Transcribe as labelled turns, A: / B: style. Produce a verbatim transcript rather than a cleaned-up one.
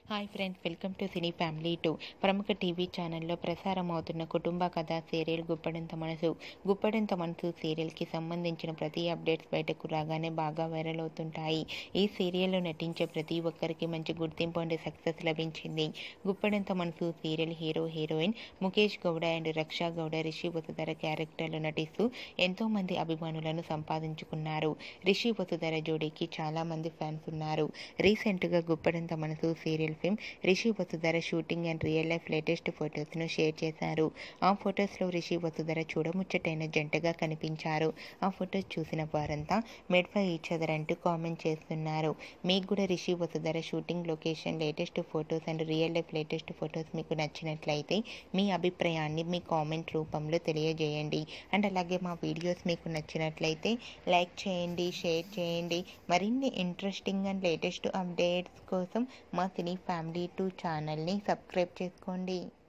A: Hi friends, welcome to cine family two. ప్రముఖ TV ఛానల్లో ప్రసారం అవుతున్న కుటుంబ కథా సీరియల్ గుప్పడంత మనసు. గుప్పడంత మనసు సీరియల్కి సంబంధించిన ప్రతి అప్డేట్స్ బయటకు రాగానే బాగా వైరల్ అవుతుంటాయి. ఈ సీరియల్లో నటించే ప్రతి ఒక్కరికి మంచి గుర్తింపు అండ్ సక్సెస్ లభించింది. Guppedantha Manasu serial hero heroine Mukesh Gowda and Raksha Gowda Rishi Vasudhara క్యారెక్టర్లు నటిస్తూ ఎంతో మంది అభిమానులను సంపాదించుకున్నారు. రిషి వసుధర జోడీకి చాలా మంది ఫ్యాన్స్ ఉన్నారు. రీసెంట్గా Guppedantha Manasu serial film Rishi Vasudhara shooting and real life latest ఫొటోస్ను షేర్ చేశారు. ఆ ఫొటోస్లో రిషి వసుధర చూడముచ్చటైన జంటగా కనిపించారు. ఆ ఫొటోస్ చూసిన వారంతా మేడ్ ఫర్ ఈచ్ అదర్ అంటూ కామెంట్ చేస్తున్నారు. మీకు కూడా Rishi Vasudhara shooting location latest photos and real life latest photos మీకు నచ్చినట్లయితే మీ అభిప్రాయాన్ని మీ కామెంట్ రూపంలో తెలియజేయండి. అండ్ అలాగే మా వీడియోస్ మీకు నచ్చినట్లయితే లైక్ చేయండి, షేర్ చేయండి. మరిన్ని ఇంట్రెస్టింగ్ అండ్ లేటెస్ట్ అప్డేట్స్ కోసం మా సినీ ఫ్యామిలీ టూ ఛానల్ని సబ్స్క్రైబ్ చేసుకోండి.